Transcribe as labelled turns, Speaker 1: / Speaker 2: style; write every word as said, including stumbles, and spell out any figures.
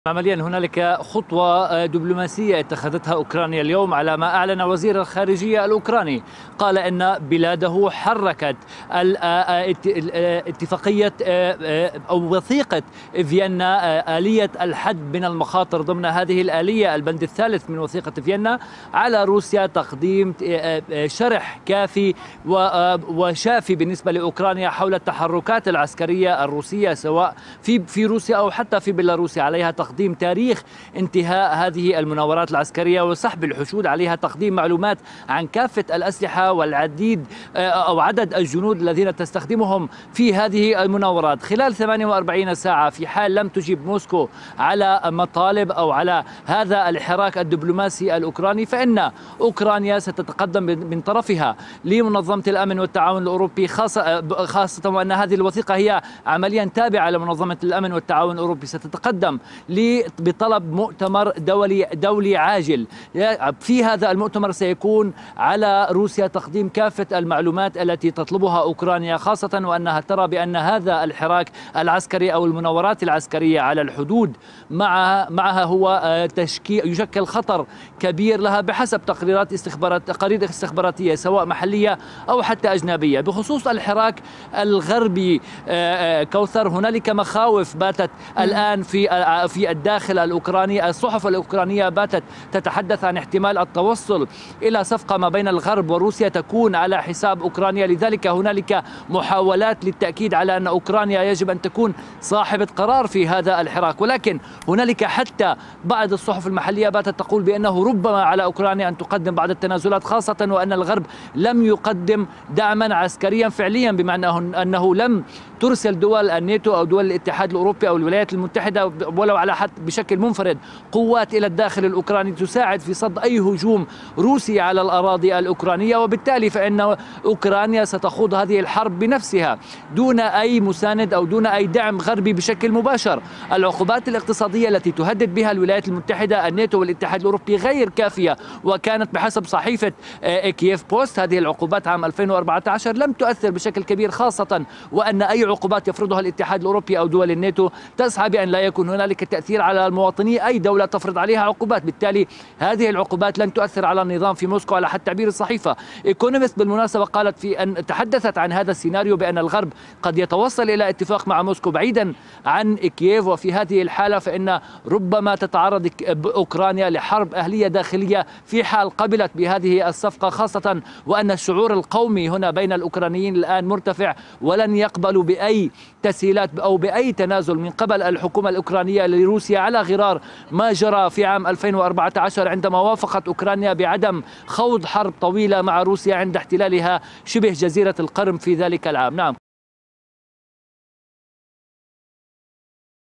Speaker 1: عمليا هنالك خطوة دبلوماسية اتخذتها أوكرانيا اليوم على ما أعلن وزير الخارجية الأوكراني. قال إن بلاده حركت اتفاقية أو وثيقة فيينا آلية الحد من المخاطر. ضمن هذه الآلية البند الثالث من وثيقة فيينا على روسيا تقديم شرح كافي وشافي بالنسبة لأوكرانيا حول التحركات العسكرية الروسية سواء في في روسيا أو حتى في بيلاروسيا. عليها تقديم تاريخ انتهاء هذه المناورات العسكرية وسحب الحشود. عليها تقديم معلومات عن كافة الأسلحة والعديد أو عدد الجنود الذين تستخدمهم في هذه المناورات خلال ثمانية وأربعين ساعة. في حال لم تجب موسكو على مطالب أو على هذا الحراك الدبلوماسي الأوكراني فإن أوكرانيا ستتقدم من طرفها لمنظمة الأمن والتعاون الأوروبي، خاصة خاصة وأن هذه الوثيقة هي عمليا تابعة لمنظمة الأمن والتعاون الأوروبي. ستتقدم بطلب مؤتمر دولي دولي عاجل. في هذا المؤتمر سيكون على روسيا تقديم كافة المعلومات التي تطلبها أوكرانيا، خاصة وأنها ترى بأن هذا الحراك العسكري أو المناورات العسكرية على الحدود معها معها هو تشكيل يشكل خطر كبير لها بحسب تقريرات استخبارات تقارير استخباراتية سواء محلية أو حتى أجنبية. بخصوص الحراك الغربي كوثر، هنالك مخاوف باتت الآن في في الداخل الأوكراني. الصحف الأوكرانية باتت تتحدث عن احتمال التوصل إلى صفقة ما بين الغرب وروسيا تكون على حساب أوكرانيا. لذلك هنالك محاولات للتأكيد على أن أوكرانيا يجب أن تكون صاحبة قرار في هذا الحراك، ولكن هنالك حتى بعض الصحف المحلية باتت تقول بأنه ربما على أوكرانيا أن تقدم بعض التنازلات، خاصة وأن الغرب لم يقدم دعما عسكريا فعليا، بمعنى أنه لم ترسل دول الناتو أو دول الاتحاد الأوروبي أو الولايات المتحدة ولو على حد بشكل منفرد قوات إلى الداخل الأوكراني تساعد في صد أي هجوم روسي على الأراضي الأوكرانية. وبالتالي فإن أوكرانيا ستخوض هذه الحرب بنفسها دون أي مساند أو دون أي دعم غربي بشكل مباشر. العقوبات الاقتصادية التي تهدد بها الولايات المتحدة الناتو والاتحاد الأوروبي غير كافية، وكانت بحسب صحيفة كييف بوست هذه العقوبات عام ألفين وأربعة عشر لم تؤثر بشكل كبير، خاصة وأن أي عقوبات يفرضها الاتحاد الأوروبي أو دول الناتو تسعى بأن لا يكون هنالك تأثير على المواطني أي دولة تفرض عليها عقوبات. بالتالي هذه العقوبات لن تؤثر على النظام في موسكو على حد تعبير الصحيفة. إيكونومست بالمناسبة قالت في أن تحدثت عن هذا السيناريو بأن الغرب قد يتوصل إلى اتفاق مع موسكو بعيدا عن كييف، وفي هذه الحالة فإن ربما تتعرض أوكرانيا لحرب أهلية داخلية في حال قبلت بهذه الصفقة، خاصة وأن الشعور القومي هنا بين الأوكرانيين الآن مرتفع ولن يقبلوا بأي تسهيلات أو بأي تنازل من قبل الحكومة الأوكرانية لروسيا، على غرار ما جرى في عام ألفين وأربعة عشر عندما وافقت أوكرانيا بعدم خوض حرب طويلة مع روسيا عند احتلالها شبه جزيرة القرم في ذلك العام. نعم.